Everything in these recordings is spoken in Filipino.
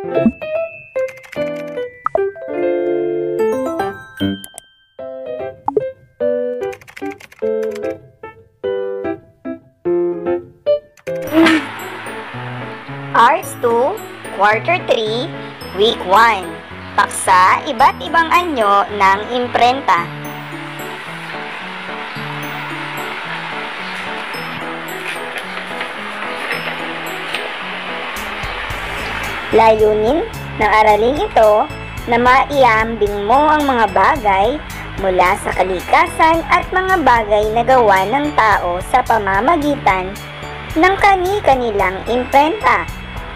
Arts 2, Quarter 3, Week 1. Paksa, iba't ibang anyo ng imprenta. Layunin ng araling ito na maiambing mo ang mga bagay mula sa kalikasan at mga bagay na gawa ng tao sa pamamagitan ng kani-kanilang imprenta.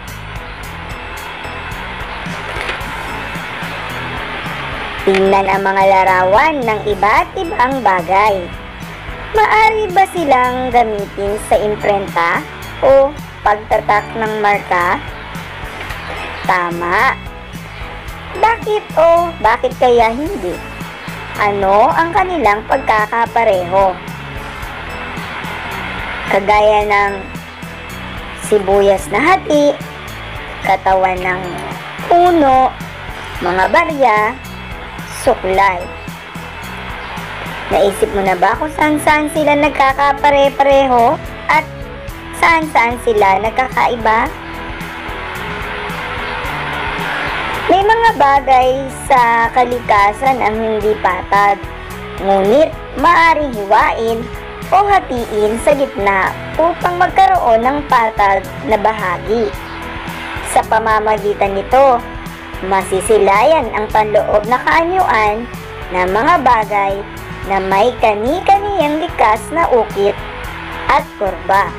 Tingnan ang mga larawan ng iba't ibang bagay. Maaari ba silang gamitin sa imprenta o pagtatak ng marka? Tama. Bakit kaya hindi? Ano ang kanilang pagkakapareho? Kagaya ng sibuyas na hati, katawan ng puno, mga barya, suklay. Naisip mo na ba kung saan-saan sila nagkakapare-pareho at saan-saan sila nagkakaiba? May mga bagay sa kalikasan ang hindi patag, ngunit maaaring hiwain o hatiin sa gitna upang magkaroon ng patag na bahagi. Sa pamamagitan nito, masisilayan ang panloob na kaanyuan ng mga bagay na may kani-kaniyang likas na ukit at kurba.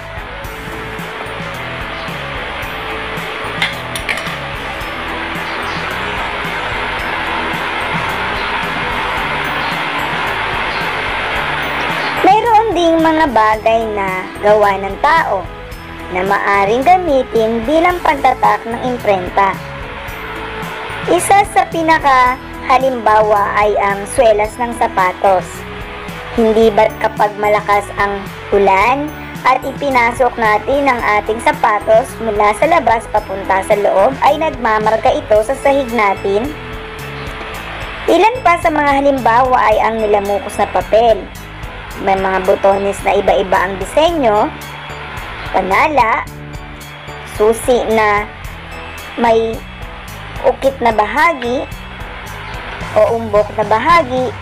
Mayroon ding mga bagay na gawa ng tao na maaring gamitin bilang pagtatak ng imprenta. Isa sa pinakahalimbawa ay ang swelas ng sapatos. Hindi ba't kapag malakas ang ulan at ipinasok natin ang ating sapatos mula sa labas papunta sa loob ay nagmamarka ito sa sahig natin? Ilan pa sa mga halimbawa ay ang nilamukos na papel. May mga butones na iba-iba ang disenyo, panala, susi na may ukit na bahagi o umbok na bahagi.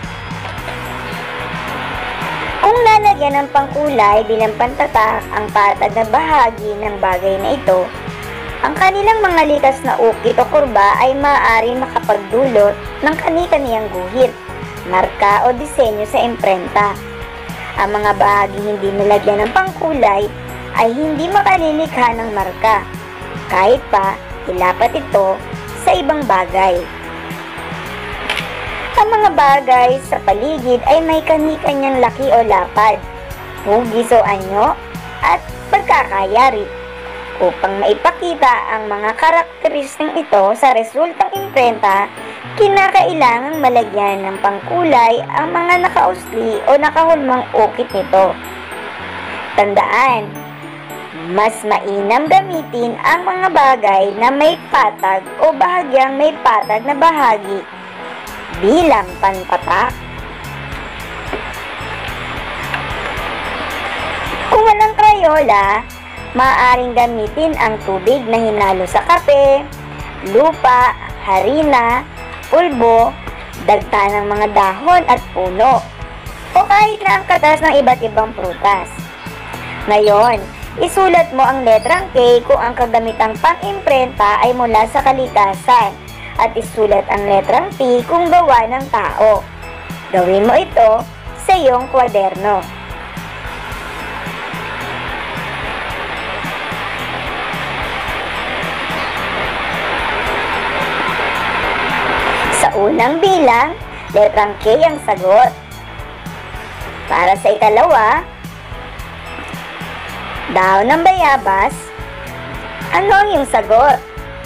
Kung lalagyan ng pangkulay bilang pantatak ang patag na bahagi ng bagay na ito, ang kanilang mga likas na ukit o kurba ay maaaring makapagdulot ng kani-kaniyang guhit, marka o disenyo sa imprenta. Ang mga bahagi hindi nilagyan ng pangkulay ay hindi makalilikha ng marka, kahit pa ilapat ito sa ibang bagay. Ang mga bagay sa paligid ay may kani-kanyang laki o lapad, hugis o anyo, at pagkakayari. Upang maipakita ang mga karakteristikang ito sa resultang imprenta, kinakailangang malagyan ng pangkulay ang mga nakausli o nakahulmang ukit nito. Tandaan, mas mainam gamitin ang mga bagay na may patag o bahagyang may patag na bahagi bilang panpatak. Kung walang Crayola, maaaring gamitin ang tubig na hinalo sa kape, lupa, harina, pulbo, dagta ng mga dahon at puno, o kahit na ang katas ng iba't ibang prutas. Ngayon, isulat mo ang letrang K kung ang kagamitang pang-imprenta ay mula sa kalikasan at isulat ang letrang P kung gawa ng tao. Gawin mo ito sa iyong kwaderno. Sa unang bilang, letrang K ang sagot. Para sa ikalawa, dahon ng bayabas, ano ang iyong sagot?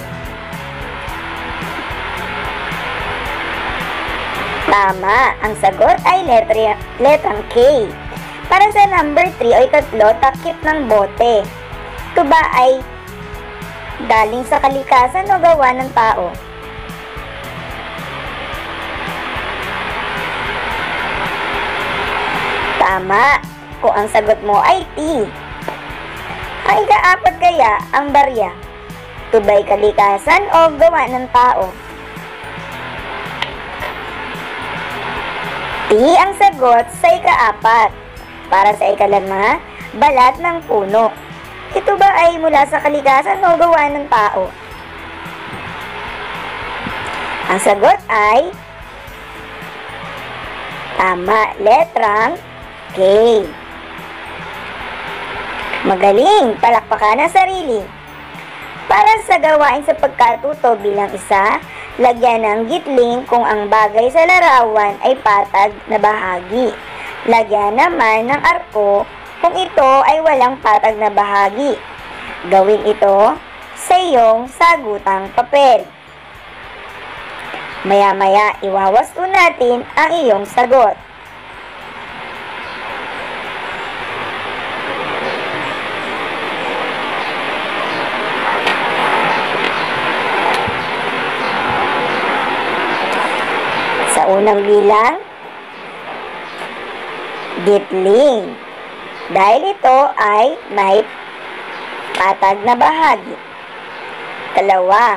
Tama, ang sagot ay letrang K. Para sa number 3 o ikatlo, takip ng bote. Ito ba ay galing sa kalikasan o gawa ng tao? Tama, kung ang sagot mo ay T. Ang ika-4 kaya ang barya? Ito ba'y kalikasan o gawa ng tao? T ang sagot sa ika-4. Para sa ika-5, balat ng puno. Ito ba ay mula sa kalikasan o gawa ng tao? Ang sagot ay tama, letrang K. Magaling, palakpakan ang sarili. Para sa gawain sa pagkatuto bilang isa, lagyan ng gitling kung ang bagay sa larawan ay patag na bahagi. Lagyan naman ng arko kung ito ay walang patag na bahagi. Gawin ito sa iyong sagutang papel. Maya-maya, iwawasto natin ang iyong sagot. Sa unang bilang, gitling. Dahil ito ay may patag na bahagi. Kalawa,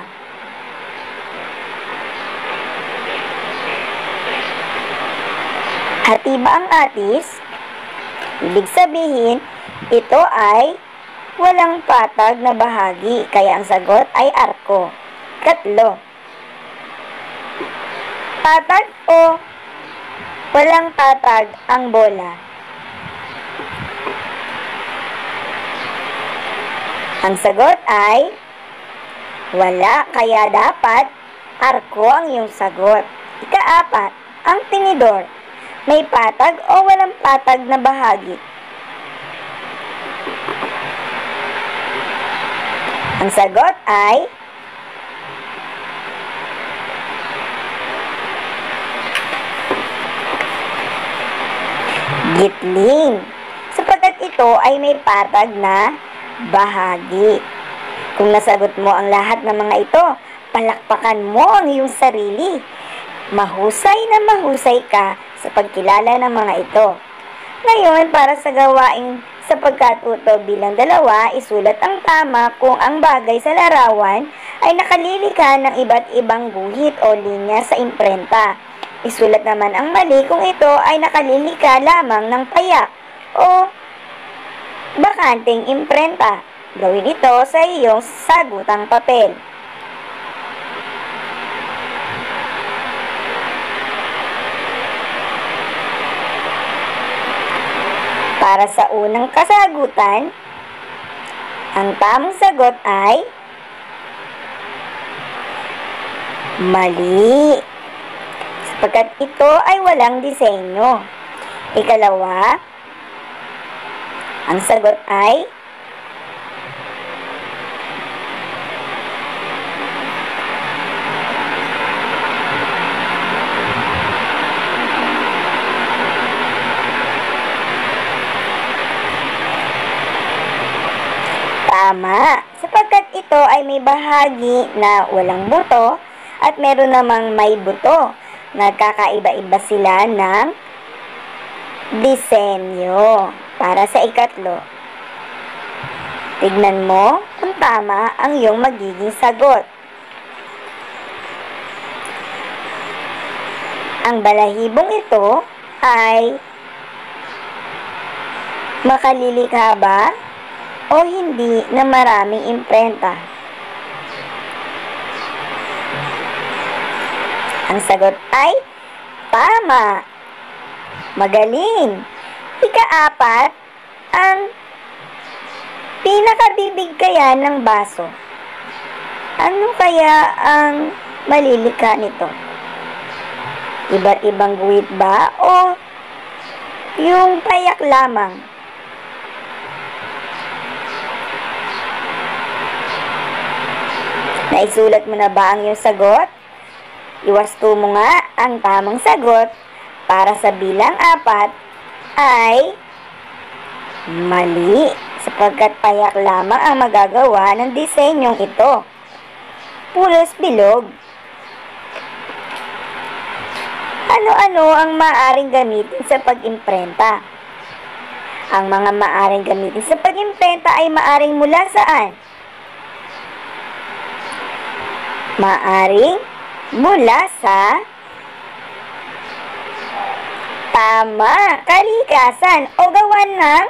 hati ba ang atis? Ibig sabihin, ito ay walang patag na bahagi, kaya ang sagot ay arko. Katlo, patag o walang patag ang bola? Ang sagot ay wala, kaya dapat arko ang iyong sagot. Ika-4, ang tinidor. May patag o walang patag na bahagi? Ang sagot ay gitling, sapagkat ito ay may patag na bahagi. Kung nasagot mo ang lahat ng mga ito, palakpakan mo ang iyong sarili. Mahusay na mahusay ka sa pagkilala ng mga ito. Ngayon, para sa gawain sa pagkatuto bilang 2, isulat ang tama kung ang bagay sa larawan ay nakalilika ng iba't ibang guhit o linya sa imprenta. Isulat naman ang mali kung ito ay nakalilika lamang ng payak o bakanteng imprenta. Gawin ito sa iyong sagutang papel. Para sa unang kasagutan, ang tamang sagot ay mali, sapagkat ito ay walang disenyo. Ikalawa, ang sagot ay tama, sapagkat ito ay may bahagi na walang buto at meron namang may buto. Nagkakaiba-iba sila ng disenyo. Para sa ikatlo, tignan mo kung tama ang iyong magiging sagot. Ang balahibong ito ay makalilikha ba o hindi na maraming imprenta? Ang sagot ay tama. Magaling. Ika-4, ang pinakabibig kaya ng baso. Ano kaya ang malilika nito? Iba't ibang guhit ba o yung payak lamang? Naisulat mo na ba ang iyong sagot? Iwasto mo nga ang tamang sagot para sa bilang 4 ay mali, sapagkat payak lamang ang magagawa ng disenyong ito. Pulos bilog. Ano-ano ang maaaring gamitin sa pag-imprenta? Ang mga maaaring gamitin sa pag-imprenta ay maaaring mula saan? Maaaring mula sa kalikasan o gawan ng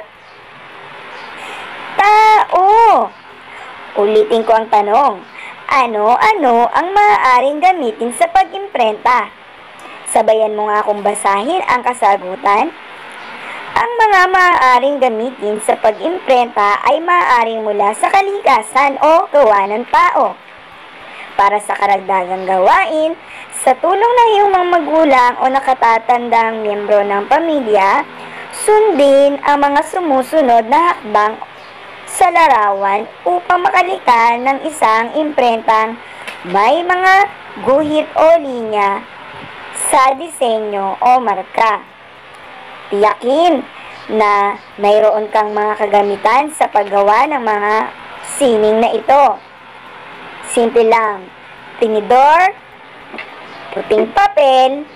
tao. Ulitin ko ang tanong. Ano-ano ang maaaring gamitin sa pag-imprenta? Sabayan mo nga akong basahin ang kasagutan. Ang mga maaaring gamitin sa pag-imprenta ay maaaring mula sa kalikasan o gawa ng tao. Para sa karagdagang gawain, sa tulong ng iyong mga magulang o nakatatandang miyembro ng pamilya, sundin ang mga sumusunod na hakbang sa larawan upang makalikha ng isang imprentang may mga guhit o linya sa disenyo o marka. Tiyakin na mayroon kang mga kagamitan sa paggawa ng mga sining na ito. Simple lang, tinidor, puting papel,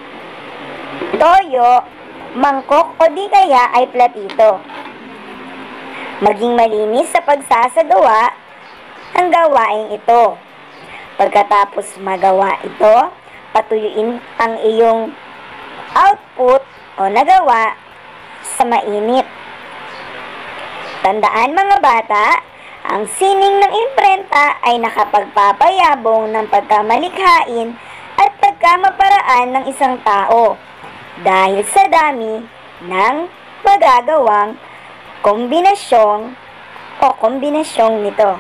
toyo, mangkok o di kaya ay platito. Maging malinis sa pagsasagawa ang gawain ito. Pagkatapos magawa ito, patuyuin ang iyong output o nagawa sa mainit. Tandaan mga bata, ang sining ng imprenta ay nakapagpapayabong ng pagkamalikhain at pagkamaparaan ng isang tao dahil sa dami ng magagawang kombinasyong nito.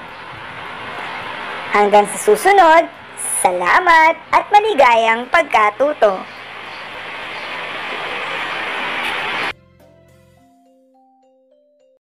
Hanggang sa susunod, salamat at maligayang pagkatuto!